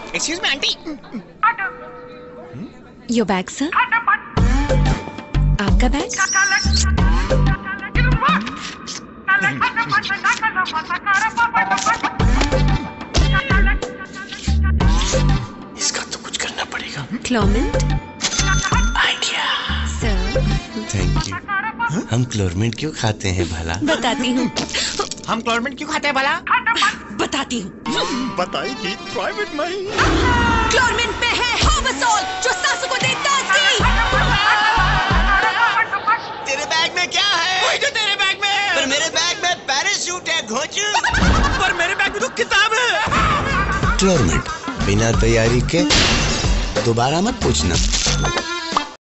Excuse me auntie. Your bag sir. आपका bag? इसका तो कुछ करना पड़ेगा। Chlormint? Idea. Sir thank you. हम क्लोरमिंट क्यों खाते हैं भला? बताती हूँ। हम क्लोरमिंट क्यों खाते हैं भला? बताती हूँ। बताएगी प्राइवेट में। क्लोरमिंट में है हार्बसोल जो सांसों को दे ताजगी। तेरे बैग में क्या है? वही जो तेरे बैग में है। पर मेरे बैग में पैराशूट है घोचू। पर मेरे बैग में तो किताब है। क्लोरमिंट बिना तैयारी के दोबारा मत पूछना।